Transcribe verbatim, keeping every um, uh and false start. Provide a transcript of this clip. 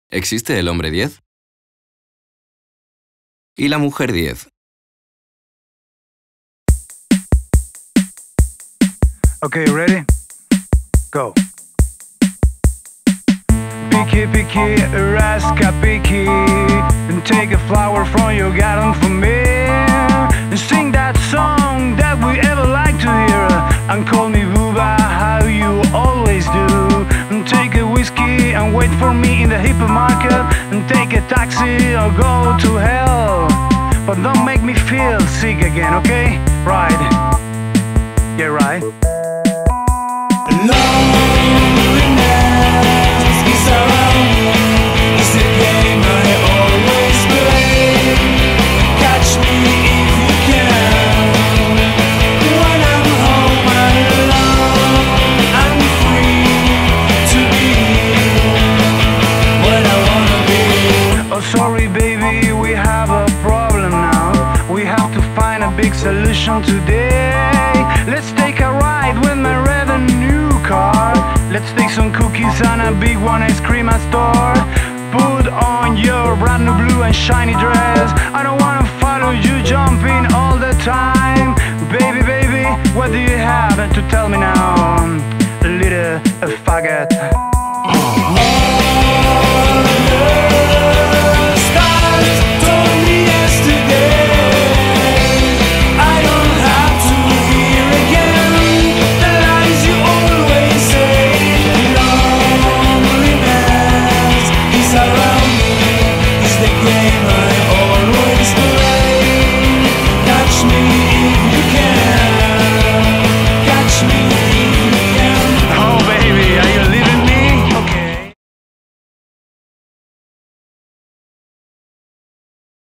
¿Existe el hombre diez? ¿Y la mujer diez? Okay, ready? Go. Picky, picky, rasca, picky, and take a flower from your garden for me, and sing that song that we ever like to hear, and call me Booba, how you always do, and take a whiskey and wait for me in the hypermarket, and take a taxi or go to hell, but don't make me feel sick again, okay? Right. Yeah, right. Sorry baby, we have a problem now. We have to find a big solution today. Let's take a ride with my red and new car. Let's take some cookies and a big one ice cream at store. Put on your brand new blue and shiny dress. I don't wanna follow you jumping all the time. Baby, baby, what do you have to tell me now? A little a faggot.